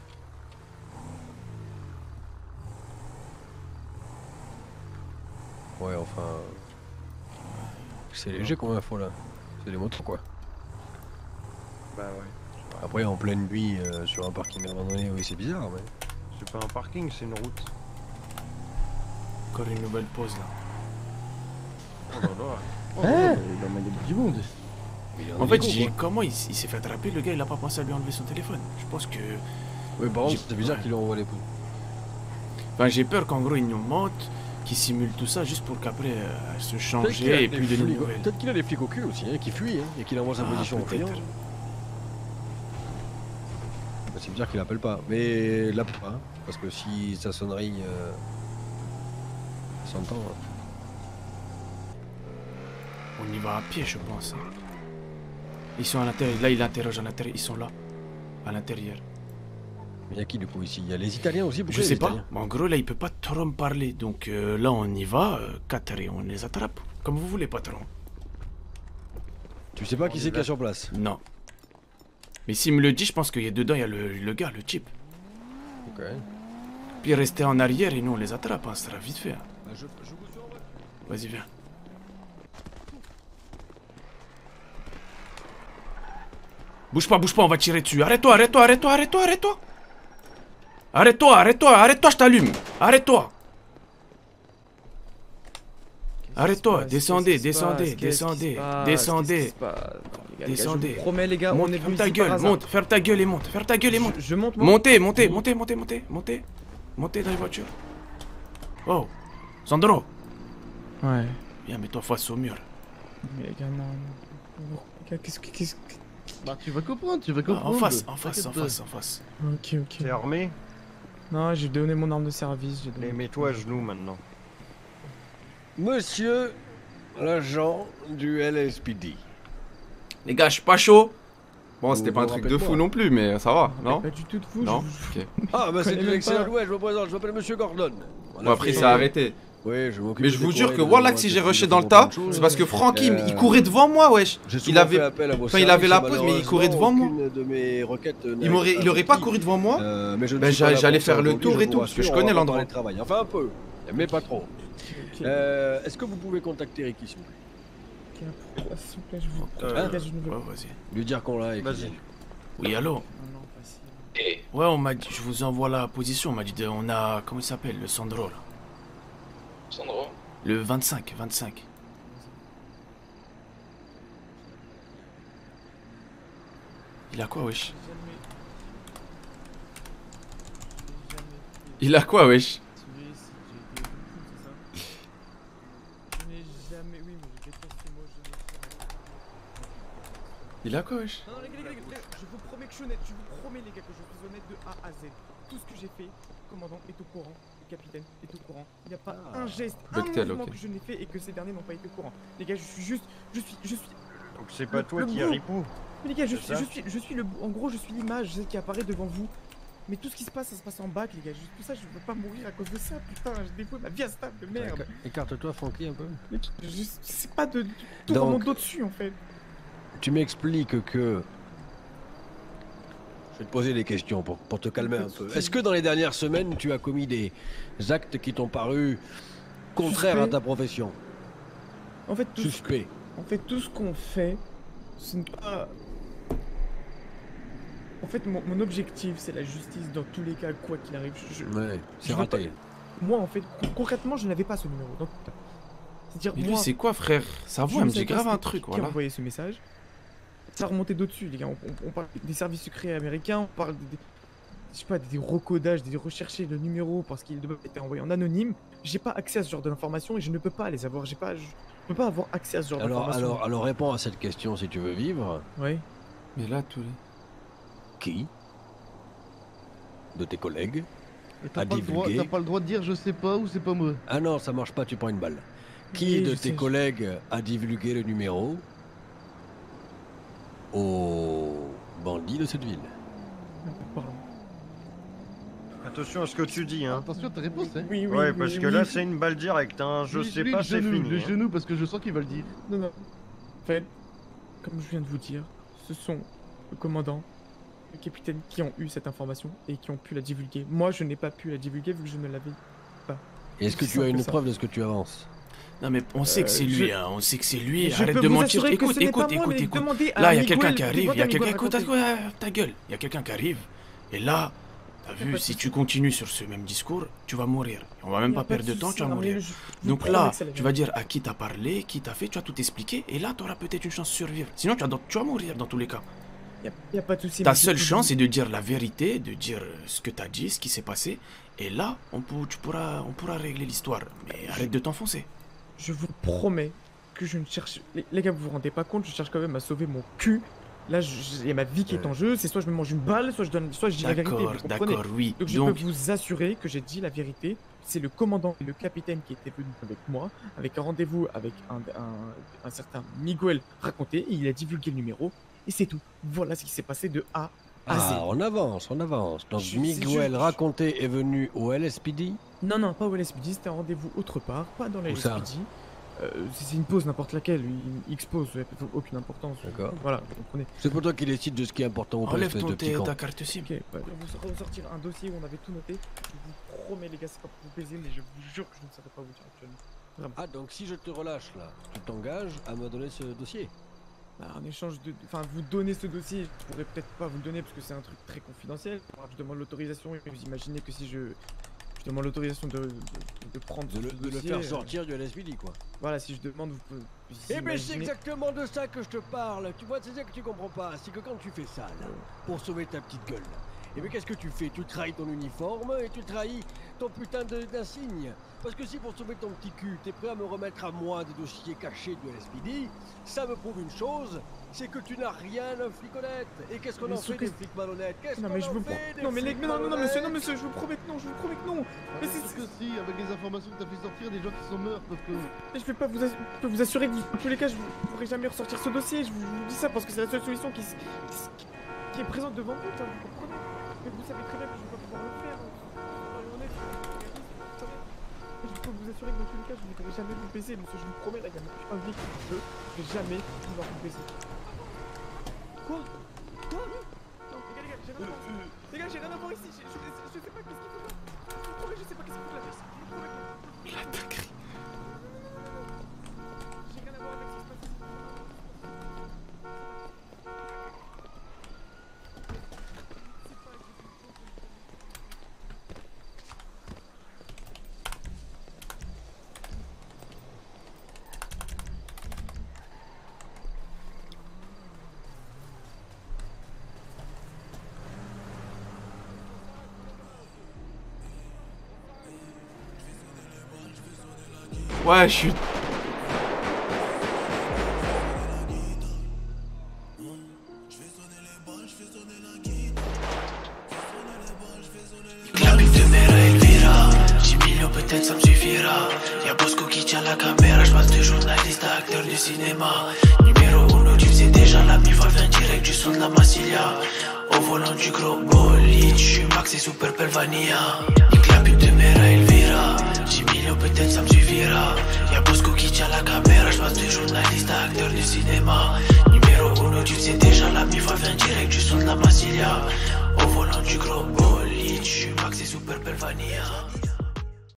Ouais, enfin... C'est léger comme info, là. C'est des motos, quoi. Bah ouais. Après, en pleine nuit, euh, sur un parking abandonné, oui, c'est bizarre, mais... C'est pas un parking, c'est une route. Encore une nouvelle pause là. Oh là là. Oh, ouais, il en a du monde. Il est En fait, déco, j'ai quoi. comment il, s- il s'est fait attraper, le gars, il a pas pensé à lui enlever son téléphone. Je pense que. Oui, par contre, j'ai- c'est bizarre ouais. qu'il envoie les poules. Enfin, j'ai peur qu'en gros, il nous monte, qu'il simule tout ça juste pour qu'après euh, se Peut-être qu'il a changer et des puis donner une flics- nouvelle. Peut-être qu'il a des flics au cul aussi, hein, qui fuient, hein, et qu'il envoie sa Ah, position en peut-être. fuyant. Bah, c'est bizarre qu'il appelle pas. Mais là, pas. Hein, parce que si sa sonnerie euh, s'entend. Hein. On y va à pied, je pense. Hein. Ils sont à l'intérieur. Là, il interroge à l'intérieur. Ils sont là. À l'intérieur. Il y a qui du coup ici? Il y a les Italiens aussi? Je sais pas. Mais en gros, là, il peut pas trop me parler. Donc euh, là, on y va. Euh, quatre et on les attrape. Comme vous voulez, patron. Tu sais pas qui c'est qu'il y a sur place? Non. Mais s'il me le dit, je pense qu'il y a dedans, il y a le, le gars, le type. Ok. Puis rester en arrière et nous, on les attrape. Hein. Ça sera vite fait. Hein. Bah, je, je vous suis en vrai. Vas-y, viens. Bouge pas, bouge pas, on va tirer dessus. Arrête-toi, arrête-toi, arrête-toi, arrête-toi, arrête-toi. Arrête-toi, arrête-toi, arrête-toi, je t'allume. Arrête-toi. Arrête-toi, descendez, descendez, descendez, descendez. Descendez. Je vous promets, les gars, monte, on est ferme venus ta ici gueule, par hasard. monte, ferme ta gueule et monte, ferme ta gueule et monte. Je, je monte, moi. Montez, montez, montez, montez, montez, montez. Montez dans les voitures. Oh, Sandro. Ouais. Viens, mets-toi face au mur. Mais les gars, non. non. Les gars, qu'est-ce que. Qu'est-ce que... Bah, tu vas comprendre, tu vas Ah, comprendre. en face, en face, en T'inquiète face, pas. en face. Ok, ok. T'es armé? Non, j'ai donné mon arme de service. j'ai donné- Mais mets-toi à genoux maintenant. Monsieur l'agent du L S P D. Les gars, je suis pas chaud. Bon, Vous c'était pas vous un truc de rappelez fou pas. non plus, mais ça va, non? Pas du tout de fou. Non? je- Ok. Ah, bah c'est connais une même excellente. pas. Ouais, je me présente, je m'appelle Monsieur Gordon. Bon, après, ça a arrêté. Oui, je m'occupe Mais de je vous décorer jure que le- voilà que si j'ai de- rushé de dans le plein tas, de choses. c'est parce que Francky, Euh, il courait devant moi, wesh. J'ai Il souvent avait, fait appel à vos quand il avait la services, pause, mais il courait devant moi. malheureusement, aucune de mes requêtes Il m'aurait, il aurait pas couru devant moi. Euh, mais je ne Ben, suis pas là j'allais pour faire ça le aujourd'hui, tour je et vous tout, parce que je rassure, connais on va l'endroit. parler de travail. Enfin un peu, mais pas trop. Ok. Euh, Est-ce que vous pouvez contacter Ricky s'il vous plaît? Ok, pourquoi, s'il vous plaît, je vous. Euh, Les gars, je ne veux ouais, pas. vas-y. Lui dire qu'on l'a. et qu'il Vas-y. vienne. Oui, allô? Non, non, facile. Ouais, on m'a dit, je vous envoie la position, on m'a dit, de- on a, comment il s'appelle, le Sandro, là. Sandro? Le vingt-cinq, vingt-cinq. Il a quoi, wesh? Il a quoi, wesh? Je n'ai jamais. Oui, mais je déteste ce mot, je n'ai jamais. Il a quoi, wesh? Non, non, les gars, les gars, les gars, je vous promets que je suis honnête, je vous promets, les gars, que je suis honnête de A à Z. Tout ce que j'ai fait, le commandant est au courant, le capitaine est au courant. Il n'y a pas un geste, un Bechtel, mouvement ok. que je n'ai fait et que ces derniers n'ont pas été au courant. Les gars, je suis juste. Je suis. Je suis. Donc c'est pas Le- toi le qui bout. as ripou. Mais les gars, je C'est suis, ça je suis. Je suis le. En gros, je suis l'image qui apparaît devant vous. Mais tout ce qui se passe, ça se passe en bac, les gars. Juste pour ça, je veux pas mourir à cause de ça, putain. J'ai dévoué ma vie à ce table de merde. Écarte-toi, Francky, un peu. Mais je- C'est pas de. Tout Donc- vraiment d'au-dessus, en fait. Tu m'expliques que. Je vais te poser des questions pour, pour te calmer un peu. Est-ce que dans les dernières semaines, tu as commis des actes qui t'ont paru contraires à Suspect. ta profession? En fait, tout ce Suspect. En fait, tout ce qu'on fait, ce n'est pas. En fait, mon, mon objectif, c'est la justice dans tous les cas, quoi qu'il arrive. Je, je- Ouais, je c'est veux raté. pas- Moi, en fait, con- concrètement, je n'avais pas ce numéro. Donc, c'est-à-dire, Mais lui, moi. c'est quoi, frère? Sa je voix, elle ne me savais dit pas grave un c'était truc, qui voilà. a envoyé ce message. Ça remontait d'au-dessus, les gars. On, on- on parle des services secrets américains, on parle des, des- je sais pas, des recodages, des rechercher le numéro parce qu'il doit être envoyé en anonyme. J'ai pas accès à ce genre d'informations et je ne peux pas les avoir. J'ai pas, je, je peux pas avoir accès à ce genre Alors, d'informations. alors, alors réponds à cette question si tu veux vivre. Oui. Mais là, tous les. Qui de tes collègues Et t'as a pas, le droit- divulgué t'as pas le droit de dire je sais pas ou c'est pas moi. Ah non, ça marche pas, tu prends une balle. Qui Oui, de je tes sais, je- collègues a divulgué le numéro aux bandits de cette ville? Pardon. Attention à ce que tu dis, hein. Attention à ta réponse, hein. Oui, oui. Ouais, oui, parce oui, que oui. là c'est une balle directe, hein. Je Lui- sais lui, pas, le c'est genou, fini. Le hein. genou, parce que je sens qu'il va le dire. Non, non. En fait, comme je viens de vous dire, ce sont le commandant, le capitaine qui ont eu cette information et qui ont pu la divulguer. Moi, je n'ai pas pu la divulguer vu que je ne l'avais pas. Et est-ce que Aussi tu as simple une que ça. preuve de ce que tu avances? Non, mais on sait que Euh, c'est lui, je- hein. On sait que c'est lui. Je Arrête peux de vous mentir. assurer que Écoute, ce n'est écoute, pas moi, écoute, mais écoute. demandez à Là, il y a Miguel, quelqu'un qui arrive. Il y a demandez à quelqu'un. Miguel Écoute, raconter. écoute, ta gueule. Il y a quelqu'un qui arrive. Et là, t'as Y a vu, pas de si souci. tu continues sur ce même discours, tu vas mourir. On va même Y a pas pas de perdre de temps, souci, tu vas non, mais mourir. je- je vous Donc promets là, que c'est la tu vas dire à qui t'as parlé, qui t'a fait, tu vas tout expliquer. Et là, t'auras peut-être une chance de survivre. Sinon, tu vas, tu vas mourir dans tous les cas. Y a, y a pas de souci. Ta mais je seule peux chance, vous- c'est de dire la vérité, de dire euh, ce que t'as dit, ce qui s'est passé. Et là, on, peut, tu pourras, on pourra régler l'histoire. Mais arrête de t'enfoncer. Je vous promets que je ne cherche. Les, les gars, vous vous rendez pas compte, je cherche quand même à sauver mon cul. Là, il y a ma vie qui est en jeu. C'est soit je me mange une balle, soit je donne, soit je dis la vérité. D'accord, vous comprenez? d'accord, oui. Donc je Donc- peux vous assurer que j'ai dit la vérité. C'est le commandant et le capitaine qui étaient venus avec moi, avec un rendez-vous avec un, un, un certain Miguel raconté. Et il a divulgué le numéro et c'est tout. Voilà ce qui s'est passé de A à Z. Ah, on avance, on avance. Donc Je- Miguel je- raconté est venu au L S P D. Non, non, pas au L S P D, c'était un rendez-vous autre part, pas dans la Où L S P ça D. Euh, c'est une pause n'importe laquelle, il expose, aucune importance. D'accord. Voilà, vous comprenez. C'est pour toi qui décide de ce qui est important ou pas. Enlève espèce ton de petit thé- con. ta carte SIM. Ok, bah, je vais vous ressortir un dossier où on avait tout noté. Je vous promets, les gars, c'est pas pour vous baiser, mais je vous jure que je ne savais pas vous dire actuellement. Vraiment. Ah, donc si je te relâche là, tu t'engages à me donner ce dossier. Bah, en échange de. Enfin, vous donner ce dossier, je pourrais peut-être pas vous le donner parce que c'est un truc très confidentiel. Alors, je demande l'autorisation et vous imaginez que si je. Je demande l'autorisation de, de, de prendre De le, ce de le dossier, faire euh, sortir du L S P D, quoi. Voilà, si je demande, vous pouvez. vous Eh ben c'est imaginez- exactement de ça que je te parle. Tu vois, c'est ça que tu comprends pas. C'est que quand tu fais ça, là, pour sauver ta petite gueule, là, eh bien qu'est-ce que tu fais? Tu trahis ton uniforme et tu trahis ton putain de- d'insigne. Parce que si pour sauver ton petit cul, t'es prêt à me remettre à moi des dossiers cachés du L S P D, ça me prouve une chose, c'est que tu n'as rien d'un flic honnête. Et qu'est-ce qu'on Mais en sur fait que- des flics malhonnêtes? Qu'est-ce Non qu'on mais je en vous fait pro- des non mais les flics mais non non non monsieur non malhonnêtes monsieur je vous promets que non je vous promets que non mais c'est que si, avec les informations que t'as fait sortir, des gens qui sont morts parce que. mais je vais pas vous ass- je peux vous assurer que vous- en tous les cas je ne pourrai jamais ressortir ce dossier je vous, je vous dis ça parce que c'est la seule solution qui, s- qui, s- qui est présente devant vous ça, vous comprenez mais vous savez très bien que je vais pas pouvoir le faire soyons honnêtes, vous savez. Mais je peux vous assurer que dans tous les cas je ne pourrai jamais vous baiser monsieur je vous promets la gamme je suis un flic je je vais jamais pouvoir vous baiser quoi quoi non les gars les gars j'ai rien à voir les gars j'ai rien à voir ici je, je, je, je sais pas qu'est-ce qu'il faut là je vous promets je sais pas qu'est-ce qu'il faut là je vous promets que- Il a dinguerie. j'ai rien à voir avec ce qui se passe ici. Ouais, je suis. La pique de Mera Elvira, dix millions peut-être ça me suffira. Y'a Bosco qui tient la caméra, j'passe de journaliste à acteur de cinéma. Numéro uno, tu sais déjà, la mifa vient direct du son de la Massilia. Au volant du gros bolide, j'suis Max et Super Pelvania. Nique la pique de Mera Elvira, dix millions peut-être ça me suffira. Y'a Bosco qui tient la caméra, j'passe de journaliste à acteur de cinéma. Numéro uno, tu sais déjà, la mifa vient direct du son de la Massilia. Au volant du gros bolide, j'suis Max et Super Pelvania.